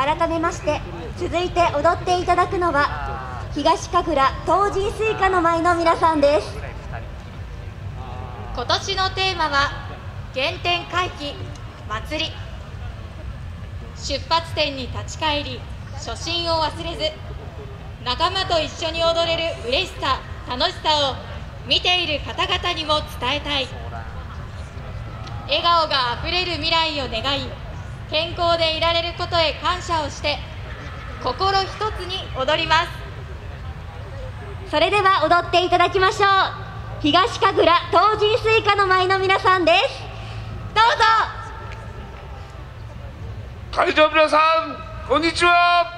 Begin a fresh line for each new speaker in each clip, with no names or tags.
改めまして続いて踊っていただくのは東神楽東神水歌の舞の皆さんです。
今年のテーマは原点回帰祭り。出発点に立ち返り初心を忘れず仲間と一緒に踊れる嬉しさ楽しさを見ている方々にも伝えたい。笑顔があふれる未来を願い健康でいられることへ感謝をして心一つに踊ります。
それでは踊っていただきましょう。東神楽東神水歌の舞の皆さんです。どうぞ。
会場の皆さんこんにちは。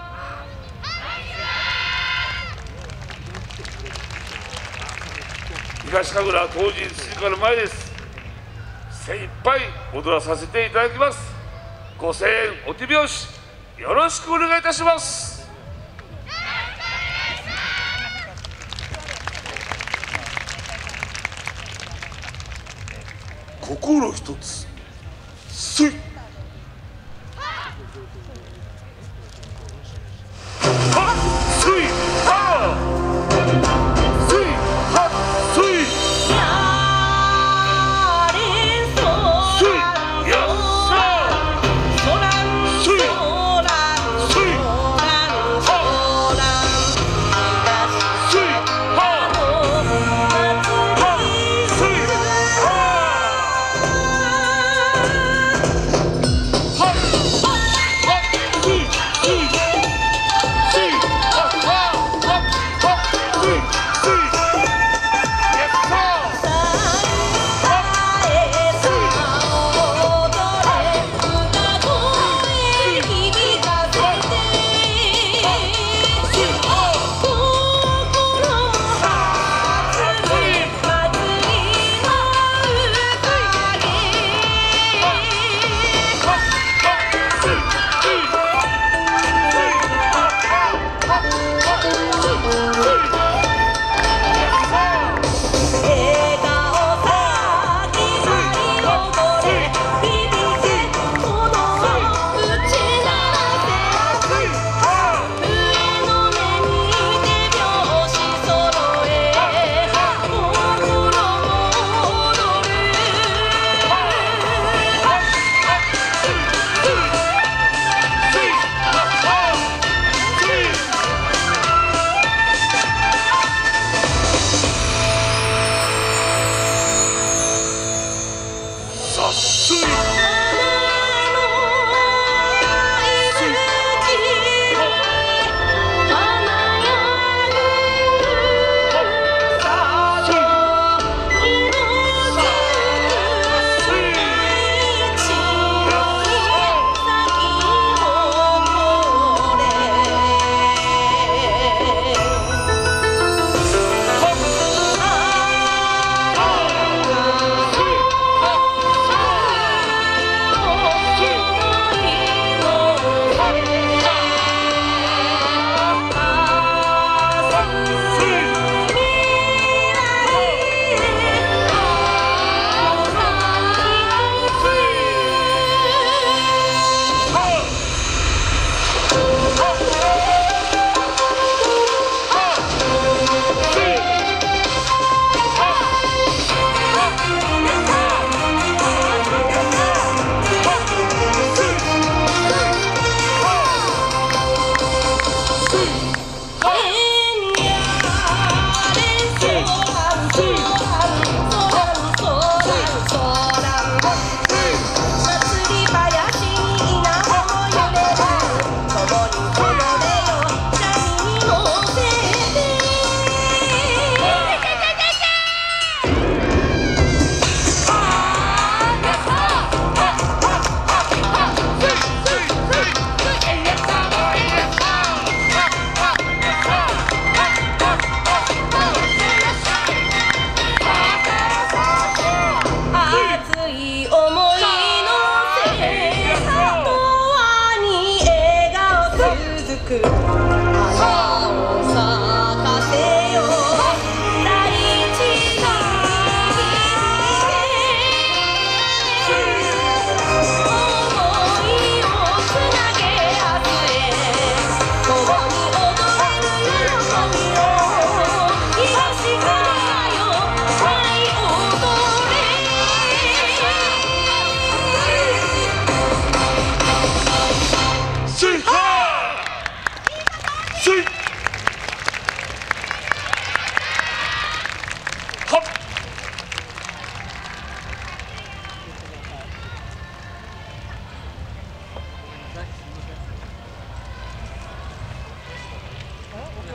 東神楽東神水歌の舞です。精一杯踊らさせていただきます。ご声援お手拍子よろしくお願いいたします。心一つ水 「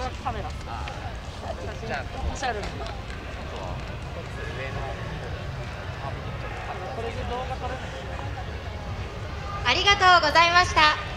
はカメラ。じゃあ、おしゃれな。これで動画撮れない。
ありがとうございました。